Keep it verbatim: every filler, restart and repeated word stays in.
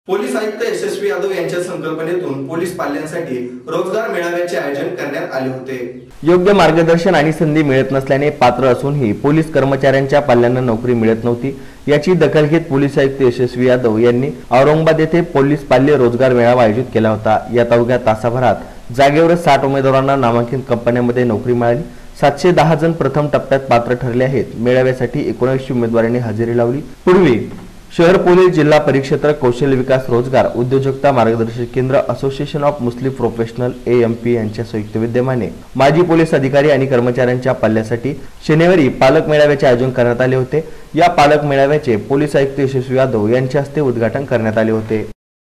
Police आयुक्त यशस्वी यादव यांच्या संकल्पनेतून पोलीस पाल्यांसाठी रोजगार मेळाव्याचे आयोजन करण्यात आले होते। योग्य मार्गदर्शन आणि संधी मिळत नसल्याने पात्र असूनही पोलीस कर्मचाऱ्यांच्या पाल्यांना नोकरी मिळत नव्हती। याची दखल घेत पोलीस आयुक्त यशस्वी यादव यांनी औरंगाबाद येथे पोलीस पाल्य रोजगार मेळावा आयोजित केला होता। या अवघ्या तासाभरात जागेवर साठ उमेदवारांना नामांकित कंपन्यांमध्ये नोकरी मिळाली। सातशे दहा जण प्रथम टप्प्यात पात्र ठरले आहेत। मेळाव्यासाठी एकोणऐंशी उमेदवारांनी हजेरी लावली। पूर्वी शहर पोलीस जिल्हा परिक्षेत्र कौशल्य विकास रोजगार उद्योजकता मार्गदर्शन केंद्र association of Muslim professional A M P यांच्या संयुक्त विद्यमाने माजी पोलीस अधिकारी आणि कर्मचाऱ्यांच्या पाल्यासाठी शनिवारी पालक मेळाव्याचे आयोजन करण्यात आले होते। या पालक मेळाव्याचे पोलीस आयुक्त यशस्वी यादव यांच्या हस्ते उद्घाटन करण्यात आले होते।